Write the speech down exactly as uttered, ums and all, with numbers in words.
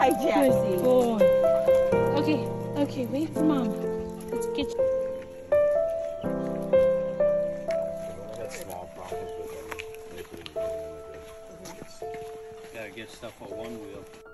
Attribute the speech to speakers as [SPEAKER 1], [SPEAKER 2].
[SPEAKER 1] Hi, Jesse.
[SPEAKER 2] Good boy. Okay, okay, wait for Mom. Let's get you.
[SPEAKER 3] I had small problems with them. They couldn't get them in the good. Gotta get stuff on one wheel.